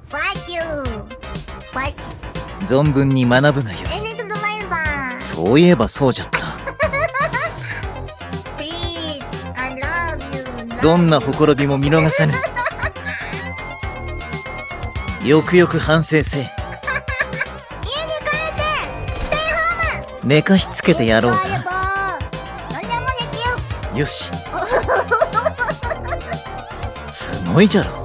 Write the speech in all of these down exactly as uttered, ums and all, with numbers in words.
存分に学ぶがよい。そういえばそうじゃった。どんなほころびも見逃さぬ。よくよく反省せえ。寝かしつけてやろうか。よし。すごいじゃろ。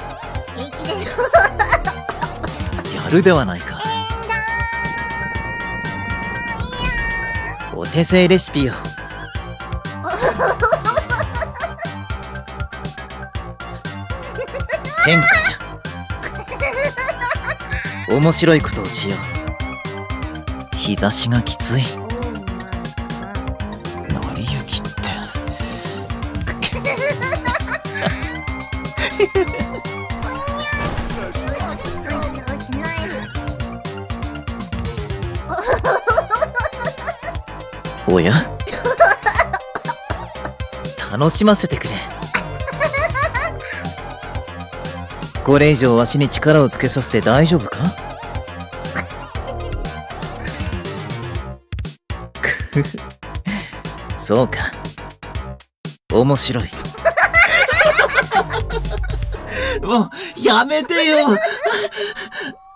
やるではないか。お手製レシピよ。変化じゃ。面白いことをしよう。日差しがきつい。成り行きっておや楽しませてくれ。これ以上わしに力をつけさせて大丈夫か。くふそうか、面白い。 もうやめてよ。